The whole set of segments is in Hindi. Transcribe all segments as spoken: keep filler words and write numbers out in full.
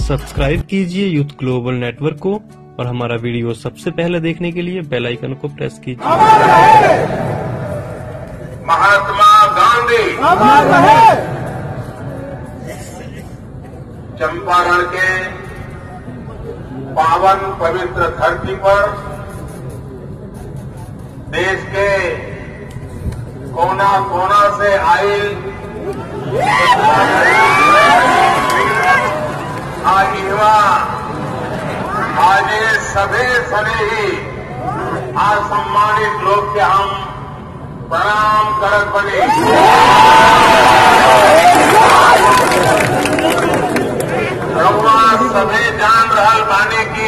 सब्सक्राइब कीजिए यूथ ग्लोबल नेटवर्क को और हमारा वीडियो सबसे पहले देखने के लिए बेल आइकन को प्रेस कीजिए। महात्मा गांधी चंपारण के पावन पवित्र धरती पर देश के कोना कोना से आई आजीवा आज सभे सने ही असम्मानित लोग के हम प्रणाम करत बने। रउआ सभे जान रहल बाने की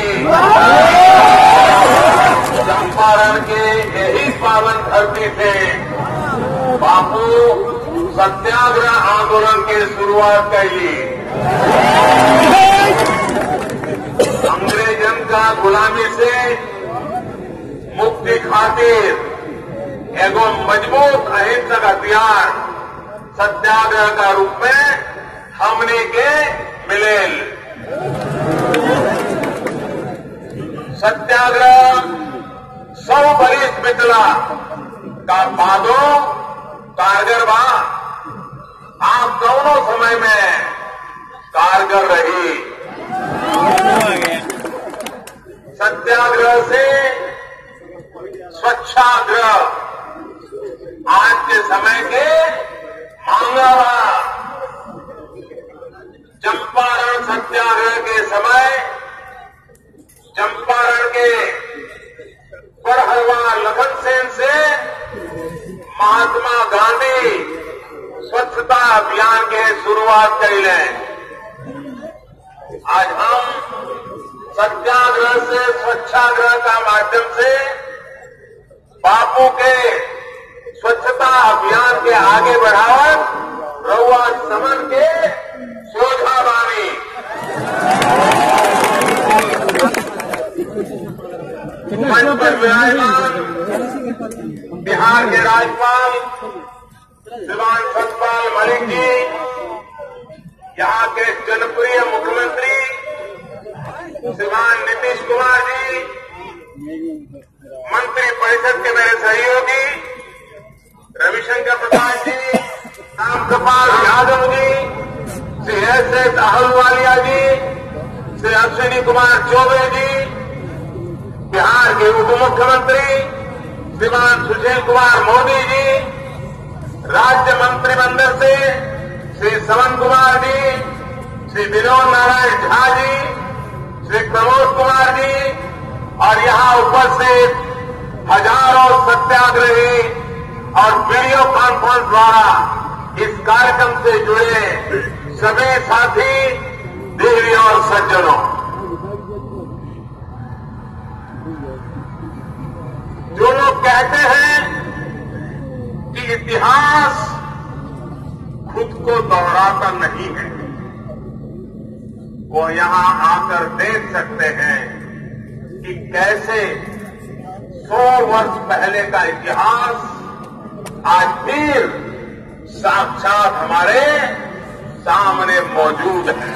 चंपारण के यही पावन धरती से बापू सत्याग्रह आंदोलन की शुरुआत कैली। अंग्रेजन का गुलामी से मुक्ति खातिर एगो मजबूत अहिंसक हथियार सत्याग्रह का रूप में हमने के मिलेल। सत्याग्रह सौ बरिस बितला का बादो कारगर बा आप दोनों समय में कारगर रही। सत्याग्रह से स्वच्छाग्रह आज के समय के मांगा बा। चंपारण सत्याग्रह के समय चंपारण के परहलवा लखन सेन से महात्मा गांधी स्वच्छता अभियान के शुरुआत कैले। आज हम सत्याग्रह से स्वच्छाग्रह का माध्यम से बापू के स्वच्छता अभियान के आगे बढ़ावत रउआ समन के सोझा बानी। मंच पर विराजमान बिहार के राज्यपाल श्रीमान सतपाल मलिक जी, यहाँ के जनप्रिय मुख्यमंत्री श्रीमान नीतीश कुमार जी, मंत्री परिषद के मेरे सहयोगी रविशंकर प्रसाद जी, रामकृपाल यादव जी, श्री एस एस आहलूवालिया जी, श्री अश्विनी कुमार चौबे जी, बिहार के उप मुख्यमंत्री श्रीमान सुशील कुमार मोदी जी, राज्य मंत्रिमंडल से श्री श्रवण कुमार जी, श्री विनोद नारायण झा जी, श्री प्रमोद कुमार जी और यहाँ उपस्थित हजारों सत्याग्रही और वीडियो कॉन्फ्रेंस द्वारा इस कार्यक्रम से जुड़े सभी साथी देवी और सज्जनों, जो लोग कहते हैं कि इतिहास खुद को दोहराता नहीं है, वो यहां आकर देख सकते हैं कि कैसे सौ वर्ष पहले का इतिहास आज फिर साक्षात हमारे सामने मौजूद है।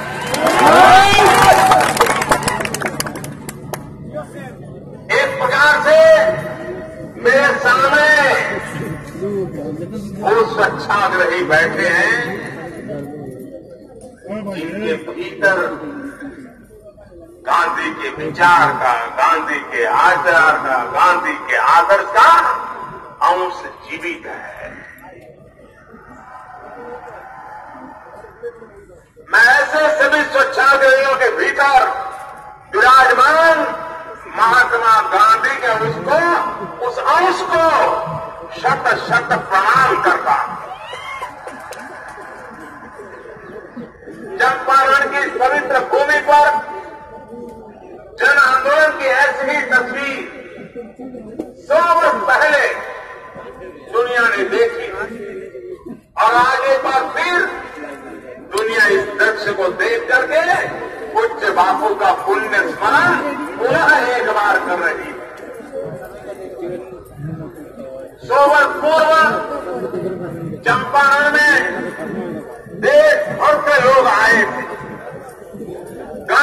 एक प्रकार से मेरे सामने वो स्वच्छाग्रही बैठे हैं जिनके भीतर गांधी के विचार का, गांधी के आचार का, गांधी के आदर्श का अंश जीवित है। मैं ऐसे सभी स्वच्छाग्रहियों के भीतर विराजमान महात्मा गांधी के उसको उस अंश को शत शत प्रणाम करता। चंपारण की पवित्र भूमि पर जन आंदोलन की ऐसी ही तस्वीर सौ वर्ष पहले दुनिया ने देखी और आज एक बार फिर दुनिया इस दृश्य को देख करके पूज्य बापू का पुण्य स्मरण पुनः एक बार कर रही है। सौ वर्ष पूर्व चंपारण में देश भर के लोग आए थे।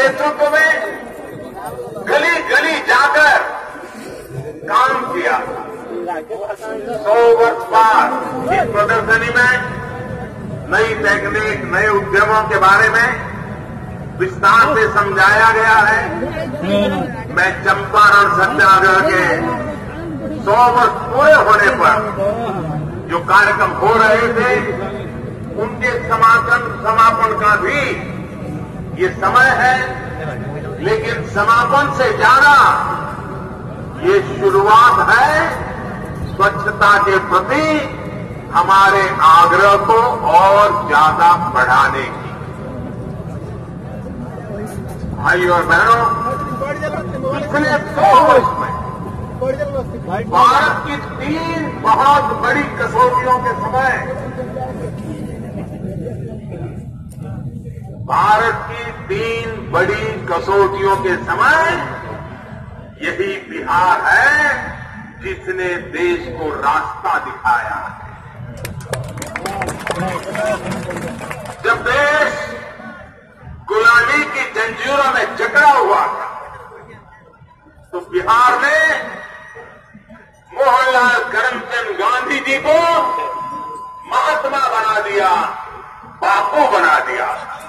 नेतृत्व में गली गली जाकर काम किया। सौ वर्ष बाद इस प्रदर्शनी में नई तकनीक, नए उद्यमों के बारे में विस्तार से समझाया गया है। मैं चंपारण सत्याग्रह के सौ वर्ष पूरे होने पर जो कार्यक्रम हो रहे थे उनके समापन समापन का भी ये समय है, लेकिन समापन से ज्यादा ये शुरुआत है स्वच्छता के प्रति हमारे आग्रह को और ज्यादा बढ़ाने की। भाई और बहनों, पिछले सौ वर्ष में भारत की तीन बहुत बड़ी कसौटियों के समय भारत की तीन बड़ी कसौटियों के समय यही बिहार है जिसने देश को रास्ता दिखाया है। जब देश गुलामी की जंजीरों में जकड़ा हुआ था तो बिहार ने मोहनलाल करमचंद गांधी जी को महात्मा बना दिया, बापू बना दिया।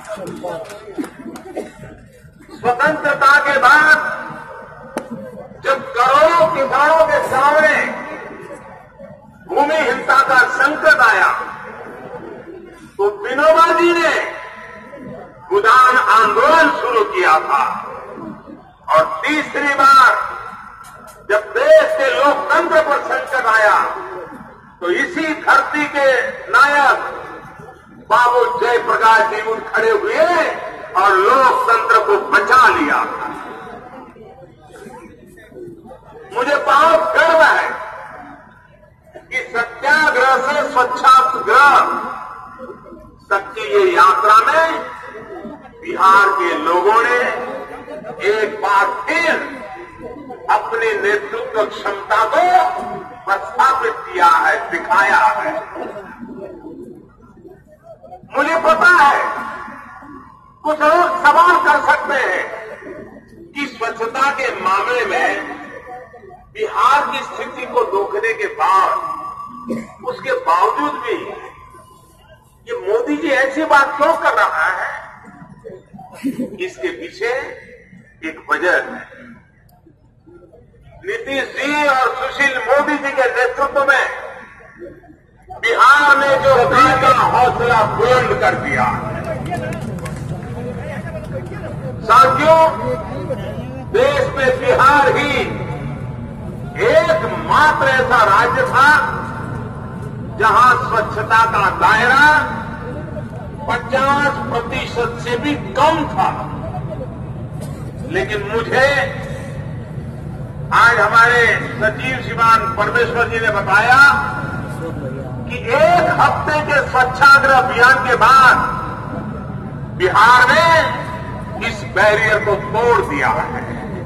स्वतंत्रता के बाद जब करोड़ों किसानों के सामने भूमिहीनता का संकट आया तो विनोबा जी ने गोदान आंदोलन शुरू किया था। और तीसरी बार जब देश के लोकतंत्र पर संकट आया तो इसी धरती के नायक बाबू जयप्रकाश जी उठ खड़े हुए और लोकतंत्र को बचा लिया। मुझे बहुत गर्व है कि सत्याग्रह से स्वच्छाग्रह तक की ये यात्रा में बिहार के लोगों ने एक बार फिर अपनी नेतृत्व क्षमता को प्रस्थापित किया है, दिखाया है। मुझे पता है कुछ लोग सवाल कर सकते हैं कि स्वच्छता के मामले में बिहार की स्थिति को देखने के बाद उसके बावजूद भी ये मोदी जी ऐसी बात क्यों कर रहा है, इसके पीछे एक वजह है। नीतीश जी और सुशील मोदी जी के नेतृत्व में बिहार ने जो का हौसला बुलंद कर दिया। साथियों, देश में बिहार ही एकमात्र ऐसा राज्य था जहां स्वच्छता का दायरा पचास प्रतिशत से भी कम था। लेकिन मुझे आज हमारे सचिव श्रीमान परमेश्वर जी ने बताया कि एक हफ्ते के स्वच्छाग्रह अभियान के बाद बिहार ने इस बैरियर को तोड़ दिया है।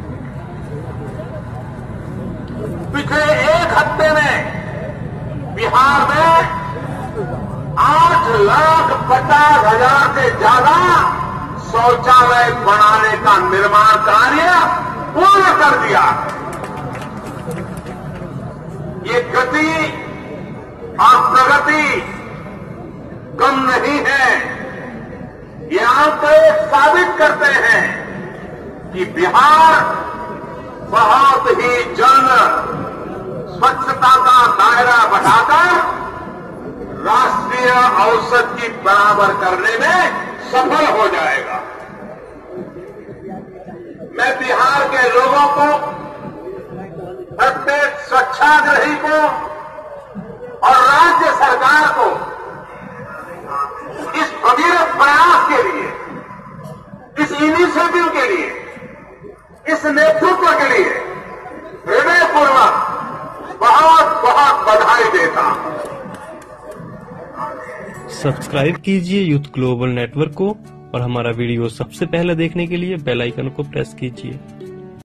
पिछले एक हफ्ते में बिहार में आठ लाख पचास हजार से ज्यादा शौचालय बनाने का निर्माण कार्य पूर्ण कर दिया। ये गति और प्रगति कम नहीं है। ये आंकड़े साबित करते हैं कि बिहार बहुत ही जल्द स्वच्छता का दायरा बढ़ाकर राष्ट्रीय औसत की बराबर करने में सफल हो जाएगा। मैं बिहार के लोगों को, प्रत्येक स्वच्छाग्रही को और राज्य सरकार को इस भगीरथ प्रयास के लिए, इस इनिशिएटिव के लिए, इस नेतृत्व के लिए हृदयपूर्वक बहुत बहुत बधाई देता हूं। सब्सक्राइब कीजिए यूथ ग्लोबल नेटवर्क को और हमारा वीडियो सबसे पहले देखने के लिए बेल आइकन को प्रेस कीजिए।